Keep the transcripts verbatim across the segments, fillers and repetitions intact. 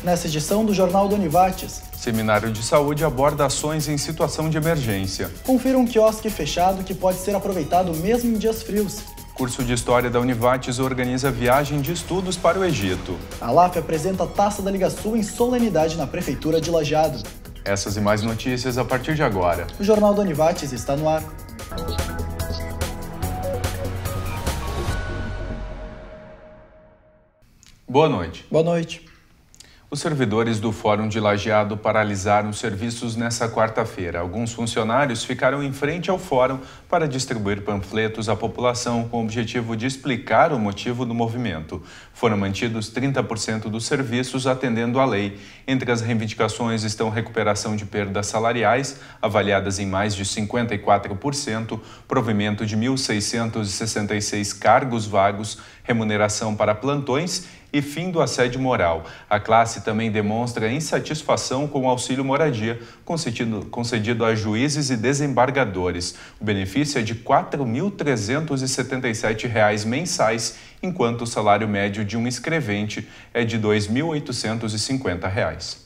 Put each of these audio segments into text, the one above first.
Nessa edição do Jornal da Univates, Seminário de Saúde aborda ações em situação de emergência. Confira um quiosque fechado que pode ser aproveitado mesmo em dias frios. Curso de História da Univates organiza viagem de estudos para o Egito. A L A F apresenta a Taça da Liga Sul em solenidade na Prefeitura de Lajeado. Essas e mais notícias a partir de agora. O Jornal da Univates está no ar. Boa noite. Boa noite. Os servidores do Fórum de Lajeado paralisaram os serviços nesta quarta-feira. Alguns funcionários ficaram em frente ao fórum para distribuir panfletos à população com o objetivo de explicar o motivo do movimento. Foram mantidos trinta por cento dos serviços atendendo à lei. Entre as reivindicações estão recuperação de perdas salariais, avaliadas em mais de cinquenta e quatro por cento, provimento de mil seiscentos e sessenta e seis cargos vagos, remuneração para plantões e fim do assédio moral. A classe também demonstra insatisfação com o auxílio moradia concedido, concedido a juízes e desembargadores. O benefício é de quatro mil trezentos e setenta e sete reais mensais, enquanto o salário médio de um escrevente é de dois mil oitocentos e cinquenta reais.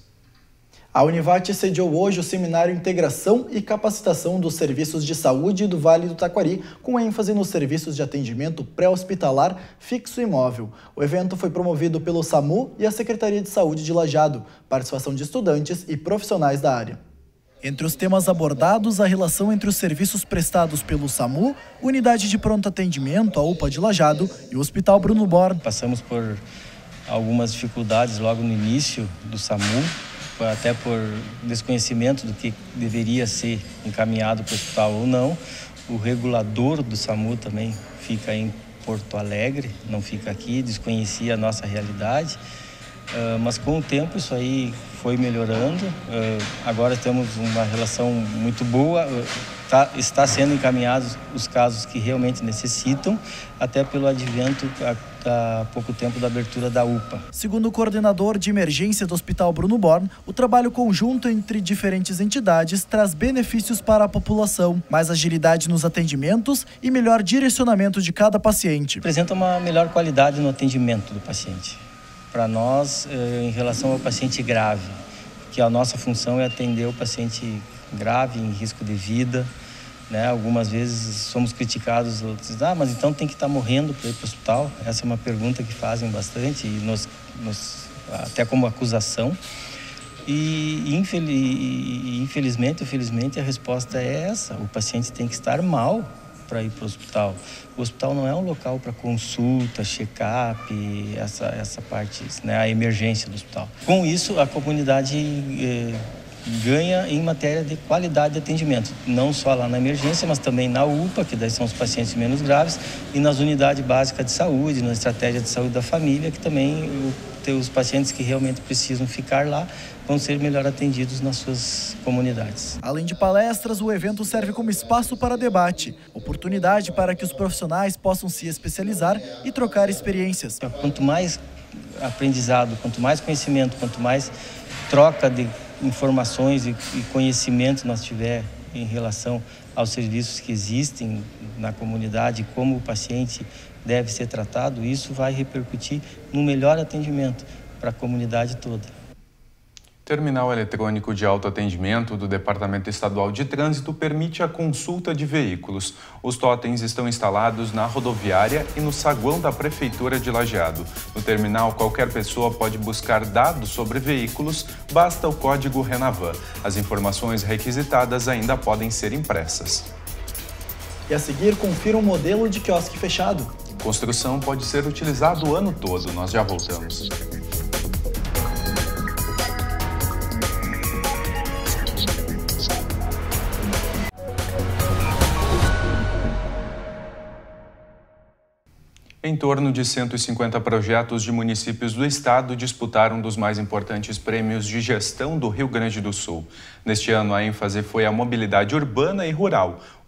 A Univates sediou hoje o Seminário Integração e Capacitação dos Serviços de Saúde do Vale do Taquari, com ênfase nos serviços de atendimento pré-hospitalar fixo e móvel. O evento foi promovido pelo SAMU e a Secretaria de Saúde de Lajeado, participação de estudantes e profissionais da área. Entre os temas abordados, a relação entre os serviços prestados pelo SAMU, Unidade de Pronto Atendimento, a UPA de Lajeado e o Hospital Bruno Born. Passamos por algumas dificuldades logo no início do SAMU, até por desconhecimento do que deveria ser encaminhado para o hospital ou não. O regulador do SAMU também fica em Porto Alegre, não fica aqui, desconhecia a nossa realidade. Uh, mas com o tempo isso aí foi melhorando. Uh, agora temos uma relação muito boa. Uh, tá, está sendo encaminhados os casos que realmente necessitam, até pelo advento há pouco tempo da abertura da U P A. Segundo o coordenador de emergência do Hospital Bruno Born, o trabalho conjunto entre diferentes entidades traz benefícios para a população, mais agilidade nos atendimentos e melhor direcionamento de cada paciente. Apresenta uma melhor qualidade no atendimento do paciente. Para nós, em relação ao paciente grave, que a nossa função é atender o paciente grave, em risco de vida, né? Algumas vezes somos criticados, dizem, ah, mas então tem que estar morrendo para ir para o hospital? Essa é uma pergunta que fazem bastante, e nos, nos, até como acusação. E infelizmente, infelizmente, a resposta é essa, o paciente tem que estar mal para ir para o hospital. O hospital não é um local para consulta, check-up, essa, essa parte, né, a emergência do hospital. Com isso, a comunidade eh, ganha em matéria de qualidade de atendimento, não só lá na emergência, mas também na U P A, que daí são os pacientes menos graves, e nas unidades básicas de saúde, na estratégia de saúde da família, que também o, os pacientes que realmente precisam ficar lá vão ser melhor atendidos nas suas comunidades. Além de palestras, o evento serve como espaço para debate, oportunidade para que os profissionais possam se especializar e trocar experiências. Quanto mais aprendizado, quanto mais conhecimento, quanto mais troca de informações e conhecimento nós tiver em relação aos serviços que existem na comunidade, como o paciente deve ser tratado, isso vai repercutir no melhor atendimento para a comunidade toda. Terminal eletrônico de autoatendimento do Departamento Estadual de Trânsito permite a consulta de veículos. Os totens estão instalados na rodoviária e no saguão da Prefeitura de Lajeado. No terminal, qualquer pessoa pode buscar dados sobre veículos, basta o código Renavan. As informações requisitadas ainda podem ser impressas. E a seguir, confira um modelo de quiosque fechado. Construção pode ser utilizado o ano todo. Nós já voltamos. Em torno de cento e cinquenta projetos de municípios do estado disputaram um dos mais importantes prêmios de gestão do Rio Grande do Sul. Neste ano, a ênfase foi a mobilidade urbana e rural.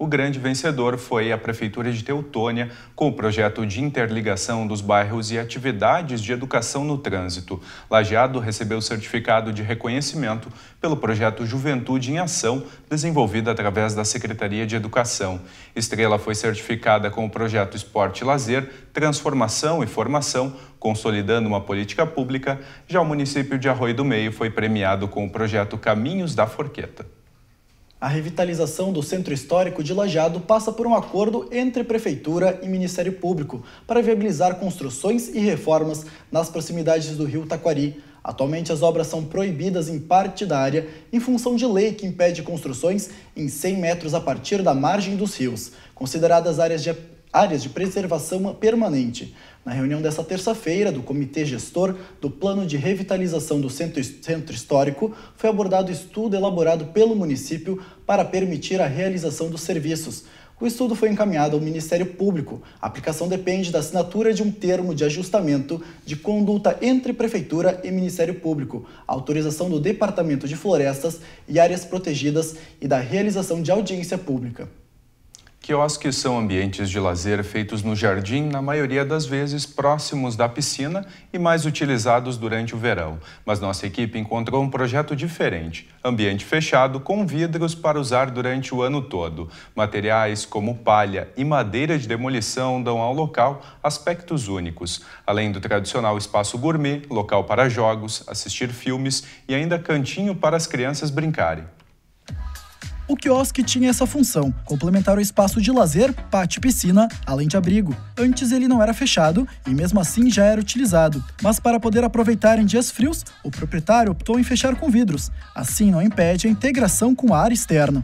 O grande vencedor foi a Prefeitura de Teutônia, com o projeto de interligação dos bairros e atividades de educação no trânsito. Lajeado recebeu o certificado de reconhecimento pelo projeto Juventude em Ação, desenvolvido através da Secretaria de Educação. Estrela foi certificada com o projeto Esporte e Lazer, Transformação e Formação, consolidando uma política pública. Já o município de Arroio do Meio foi premiado com o projeto Caminhos da Forqueta. A revitalização do Centro Histórico de Lajeado passa por um acordo entre Prefeitura e Ministério Público para viabilizar construções e reformas nas proximidades do rio Taquari. Atualmente, as obras são proibidas em parte da área em função de lei que impede construções em cem metros a partir da margem dos rios, consideradas áreas de, áreas de preservação permanente. Na reunião desta terça-feira do Comitê Gestor do Plano de Revitalização do Centro, Centro Histórico, foi abordado o estudo elaborado pelo município para permitir a realização dos serviços. O estudo foi encaminhado ao Ministério Público. A aplicação depende da assinatura de um termo de ajustamento de conduta entre Prefeitura e Ministério Público, a autorização do Departamento de Florestas e Áreas Protegidas e da realização de audiência pública. Quiosques são ambientes de lazer feitos no jardim, na maioria das vezes próximos da piscina e mais utilizados durante o verão. Mas nossa equipe encontrou um projeto diferente, ambiente fechado com vidros para usar durante o ano todo. Materiais como palha e madeira de demolição dão ao local aspectos únicos, além do tradicional espaço gourmet, local para jogos, assistir filmes e ainda cantinho para as crianças brincarem. O quiosque tinha essa função, complementar o espaço de lazer, pátio e piscina, além de abrigo. Antes ele não era fechado e mesmo assim já era utilizado. Mas para poder aproveitar em dias frios, o proprietário optou em fechar com vidros. Assim não impede a integração com a área externa.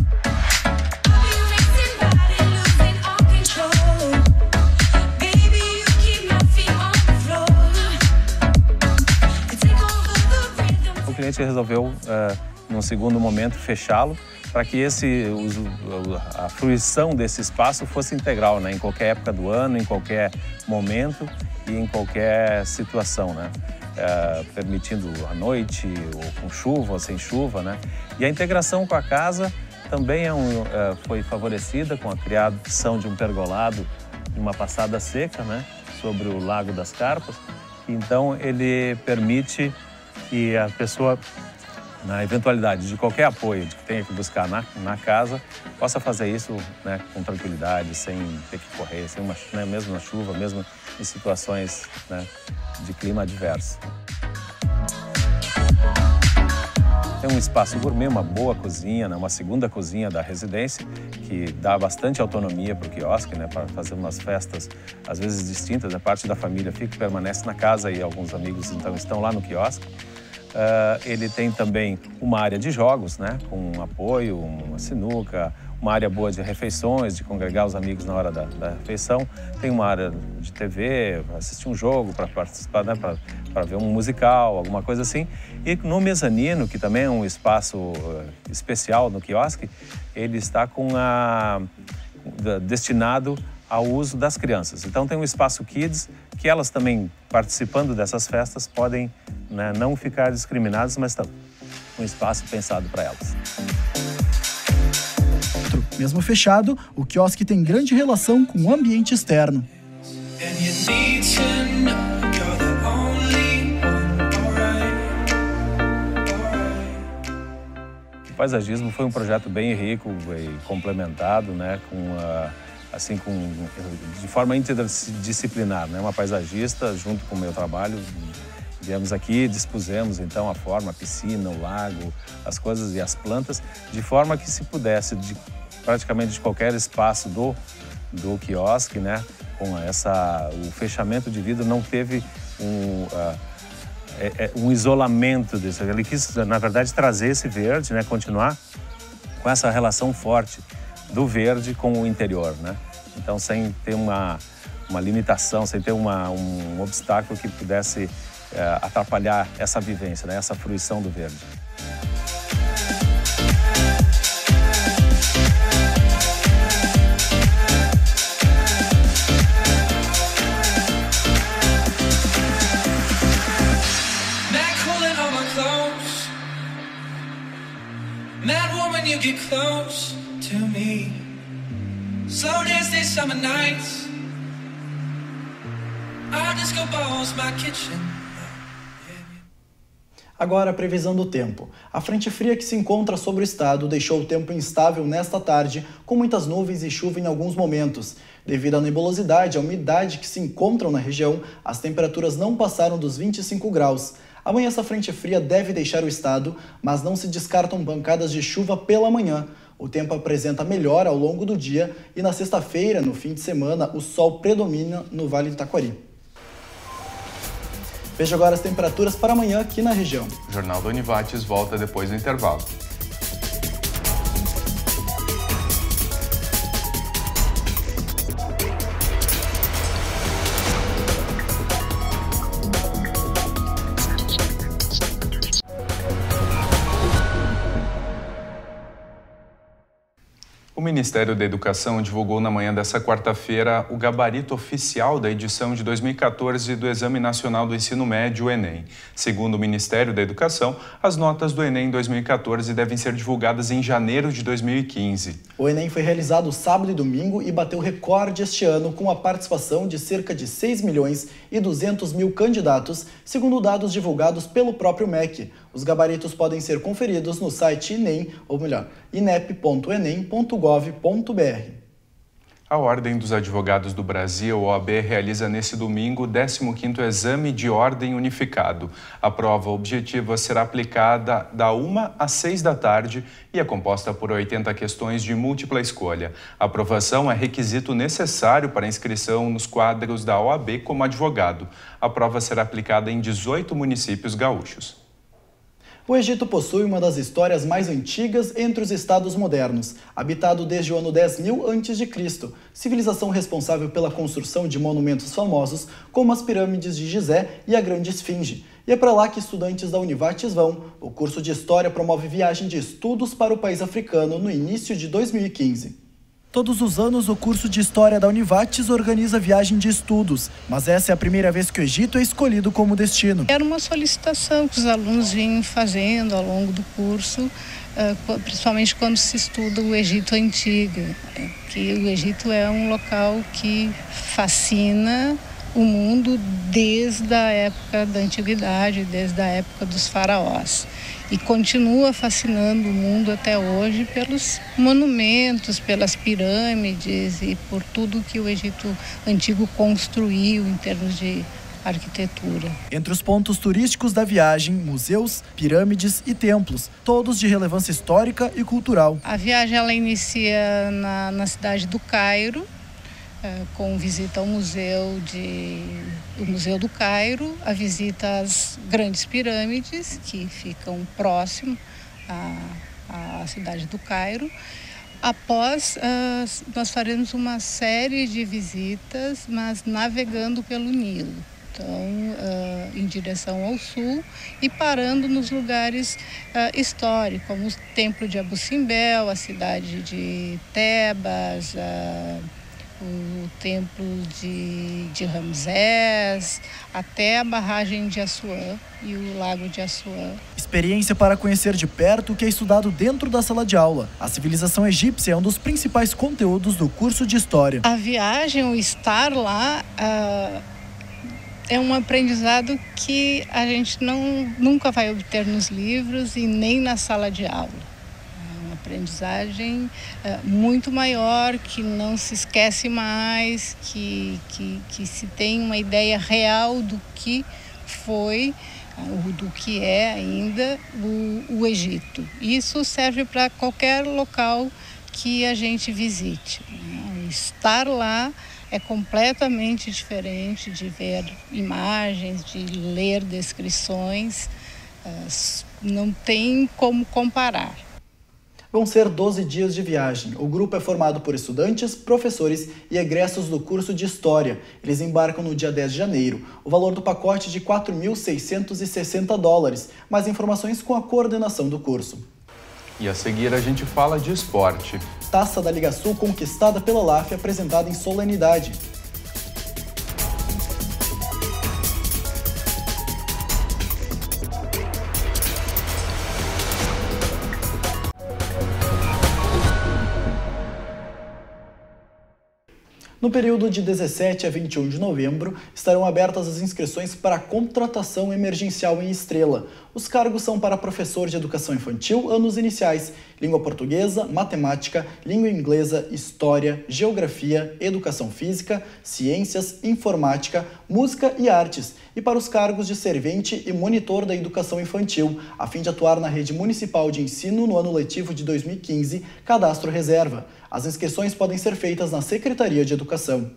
O cliente resolveu, uh, num segundo momento, fechá-lo, para que esse, a fruição desse espaço fosse integral, né? Em qualquer época do ano, em qualquer momento e em qualquer situação, né? É, permitindo à noite, ou com chuva ou sem chuva, né? E a integração com a casa também é um, é, foi favorecida com a criação de um pergolado, uma passada seca, né? Sobre o Lago das Carpas. Então ele permite que a pessoa, na eventualidade de qualquer apoio de que tenha que buscar na, na casa, possa fazer isso, né, com tranquilidade, sem ter que correr, sem uma, né, mesmo na chuva, mesmo em situações, né, de clima adverso. Tem um espaço gourmet, uma boa cozinha, né, uma segunda cozinha da residência, que dá bastante autonomia para o quiosque, né, para fazer umas festas, às vezes distintas, né, parte da família fica, permanece na casa e alguns amigos então estão lá no quiosque. Uh, ele tem também uma área de jogos, né, com um apoio, uma sinuca, uma área boa de refeições, de congregar os amigos na hora da, da refeição. Tem uma área de T V, para assistir um jogo, para participar, né, para ver um musical, alguma coisa assim. E no mezanino, que também é um espaço uh, especial no quiosque, ele está com a, uh, destinado ao uso das crianças. Então tem um espaço Kids, que elas também, participando dessas festas, podem, né, não ficar discriminadas, mas estão um espaço pensado para elas. Mesmo fechado, o quiosque tem grande relação com o ambiente externo. O paisagismo foi um projeto bem rico e complementado, né, com a assim, com, de forma interdisciplinar, né? Uma paisagista, junto com o meu trabalho, viemos aqui e dispusemos, então, a forma, a piscina, o lago, as coisas e as plantas, de forma que se pudesse, de, praticamente de qualquer espaço do, do quiosque, né? Com essa, o fechamento de vidro não teve um, uh, é, é, um isolamento disso. Ele quis, na verdade, trazer esse verde, né? Continuar com essa relação forte do verde com o interior, né? Então, sem ter uma, uma limitação, sem ter uma, um obstáculo que pudesse é, atrapalhar essa vivência, né? Essa fruição do verde. Mad woman, you get close to me. Slow dance these summer nights. Our disco ball's my kitchen. Agora a previsão do tempo. A frente fria que se encontra sobre o estado deixou o tempo instável nesta tarde, com muitas nuvens e chuva em alguns momentos. Devido à nebulosidade e à umidade que se encontram na região, as temperaturas não passaram dos vinte e cinco graus. Amanhã essa frente fria deve deixar o estado, mas não se descartam pancadas de chuva pela manhã. O tempo apresenta melhora ao longo do dia e na sexta-feira, no fim de semana, o sol predomina no Vale do Taquari. Veja agora as temperaturas para amanhã aqui na região. O Jornal da Univates volta depois do intervalo. O Ministério da Educação divulgou na manhã desta quarta-feira o gabarito oficial da edição de dois mil e quatorze do Exame Nacional do Ensino Médio, o Enem. Segundo o Ministério da Educação, as notas do Enem dois mil e quatorze devem ser divulgadas em janeiro de dois mil e quinze. O Enem foi realizado sábado e domingo e bateu recorde este ano com a participação de cerca de seis milhões e duzentos mil candidatos, segundo dados divulgados pelo próprio M E C. Os gabaritos podem ser conferidos no site Enem, ou melhor, inep ponto enem ponto gov ponto br. A Ordem dos Advogados do Brasil, O A B, realiza nesse domingo o décimo quinto Exame de Ordem Unificado. A prova objetiva será aplicada da uma às seis da tarde e é composta por oitenta questões de múltipla escolha. A aprovação é requisito necessário para inscrição nos quadros da O A B como advogado. A prova será aplicada em dezoito municípios gaúchos. O Egito possui uma das histórias mais antigas entre os estados modernos, habitado desde o ano dez mil antes de Cristo, civilização responsável pela construção de monumentos famosos como as pirâmides de Gizé e a Grande Esfinge. E é para lá que estudantes da Univates vão. O curso de História promove viagem de estudos para o país africano no início de dois mil e quinze. Todos os anos, o curso de História da Univates organiza viagem de estudos, mas essa é a primeira vez que o Egito é escolhido como destino. Era uma solicitação que os alunos vinham fazendo ao longo do curso, principalmente quando se estuda o Egito Antigo, que o Egito é um local que fascina o mundo desde a época da Antiguidade, desde a época dos faraós. E continua fascinando o mundo até hoje pelos monumentos, pelas pirâmides e por tudo que o Egito Antigo construiu em termos de arquitetura. Entre os pontos turísticos da viagem, museus, pirâmides e templos, todos de relevância histórica e cultural. A viagem ela inicia na, na cidade do Cairo, com visita ao museu, de, o museu do Cairo, a visita às grandes pirâmides que ficam próximo à, à cidade do Cairo. Após, uh, nós faremos uma série de visitas, mas navegando pelo Nilo. Então, uh, em direção ao sul e parando nos lugares uh, históricos, como o Templo de Abu Simbel, a cidade de Tebas, uh, o templo de, de Ramsés, até a barragem de Assuã e o lago de Assuã. Experiência para conhecer de perto o que é estudado dentro da sala de aula. A civilização egípcia é um dos principais conteúdos do curso de História. A viagem, o estar lá, uh, é um aprendizado que a gente não, nunca vai obter nos livros e nem na sala de aula. Aprendizagem uh, muito maior, que não se esquece mais, que, que, que se tem uma ideia real do que foi, uh, do que é ainda o, o Egito. Isso serve para qualquer local que a gente visite. Né? Estar lá é completamente diferente de ver imagens, de ler descrições, uh, não tem como comparar. Vão ser doze dias de viagem. O grupo é formado por estudantes, professores e egressos do curso de História. Eles embarcam no dia dez de janeiro. O valor do pacote é de quatro mil seiscentos e sessenta dólares. Mais informações com a coordenação do curso. E a seguir a gente fala de esporte. Taça da Liga Sul conquistada pela L A F apresentada em solenidade. No período de dezessete a vinte e um de novembro, estarão abertas as inscrições para a contratação emergencial em Estrela. Os cargos são para professor de educação infantil, anos iniciais, língua portuguesa, matemática, língua inglesa, história, geografia, educação física, ciências, informática, música e artes, e para os cargos de servente e monitor da educação infantil, a fim de atuar na rede municipal de ensino no ano letivo de dois mil e quinze, cadastro reserva. As inscrições podem ser feitas na Secretaria de Educação.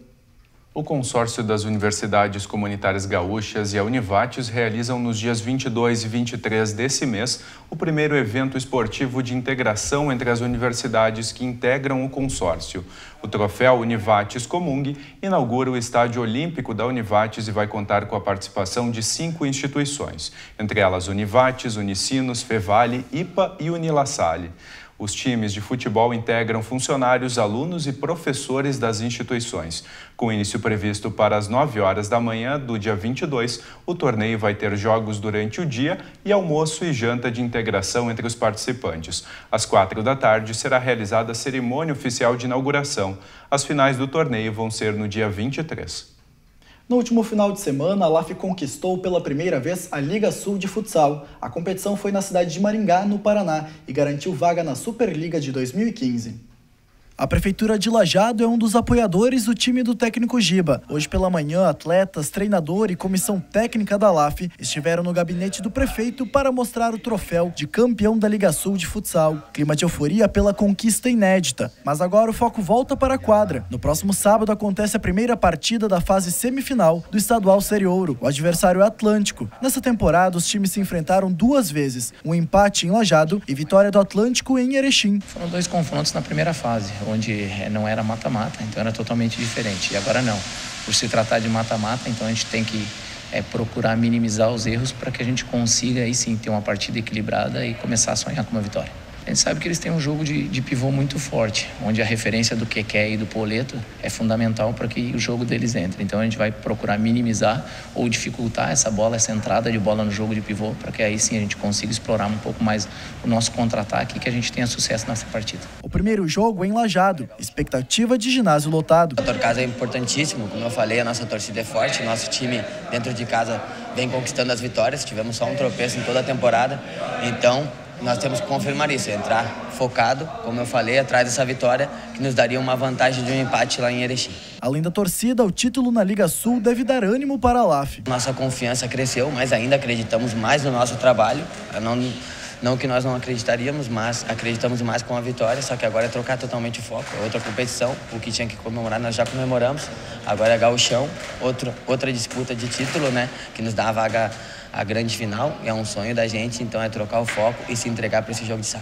O consórcio das Universidades Comunitárias Gaúchas e a Univates realizam nos dias vinte e dois e vinte e três desse mês o primeiro evento esportivo de integração entre as universidades que integram o consórcio. O troféu Univates Comung inaugura o Estádio Olímpico da Univates e vai contar com a participação de cinco instituições, entre elas Univates, Unicinos, Fevale, I P A e Unilassalle. Os times de futebol integram funcionários, alunos e professores das instituições. Com início previsto para as nove horas da manhã do dia vinte e dois, o torneio vai ter jogos durante o dia e almoço e janta de integração entre os participantes. Às quatro da tarde será realizada a cerimônia oficial de inauguração. As finais do torneio vão ser no dia vinte e três. No último final de semana, a L A F conquistou pela primeira vez a Liga Sul de Futsal. A competição foi na cidade de Maringá, no Paraná, e garantiu vaga na Superliga de dois mil e quinze. A Prefeitura de Lajeado é um dos apoiadores do time do técnico Giba. Hoje pela manhã, atletas, treinador e comissão técnica da L A F estiveram no gabinete do prefeito para mostrar o troféu de campeão da Liga Sul de Futsal. Clima de euforia pela conquista inédita. Mas agora o foco volta para a quadra. No próximo sábado acontece a primeira partida da fase semifinal do Estadual Série Ouro. O adversário é Atlântico. Nessa temporada, os times se enfrentaram duas vezes. Um empate em Lajeado e vitória do Atlântico em Erechim. Foram dois confrontos na primeira fase, onde não era mata-mata, então era totalmente diferente. E agora não. Por se tratar de mata-mata, então a gente tem que é, procurar minimizar os erros para que a gente consiga aí sim ter uma partida equilibrada e começar a sonhar com uma vitória. A gente sabe que eles têm um jogo de, de pivô muito forte, onde a referência do Keké e do Poleto é fundamental para que o jogo deles entre. Então a gente vai procurar minimizar ou dificultar essa bola, essa entrada de bola no jogo de pivô, para que aí sim a gente consiga explorar um pouco mais o nosso contra-ataque e que a gente tenha sucesso nessa partida. O primeiro jogo é em Lajeado, expectativa de ginásio lotado. O fator casa é importantíssimo, como eu falei, a nossa torcida é forte, nosso time dentro de casa vem conquistando as vitórias, tivemos só um tropeço em toda a temporada, então nós temos que confirmar isso, entrar focado, como eu falei, atrás dessa vitória, que nos daria uma vantagem de um empate lá em Erechim. Além da torcida, o título na Liga Sul deve dar ânimo para a L A F. Nossa confiança cresceu, mas ainda acreditamos mais no nosso trabalho. Não, não que nós não acreditaríamos, mas acreditamos mais com a vitória, só que agora é trocar totalmente o foco. É outra competição, o que tinha que comemorar nós já comemoramos. Agora é gauchão, outro, outra disputa de título, né, que nos dá a vaga a grande final, é um sonho da gente, então é trocar o foco e se entregar para esse jogo de sábado.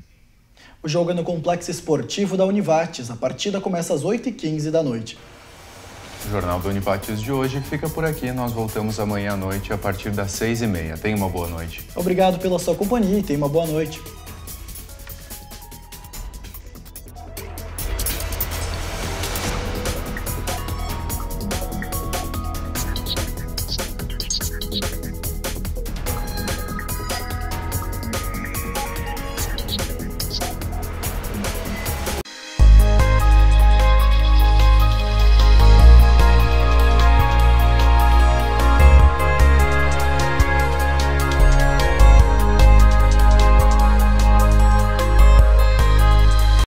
O jogo é no Complexo Esportivo da Univates. A partida começa às oito e quinze da noite. O Jornal da Univates de hoje fica por aqui. Nós voltamos amanhã à noite a partir das seis e meia. Tenha uma boa noite. Obrigado pela sua companhia e tenha uma boa noite.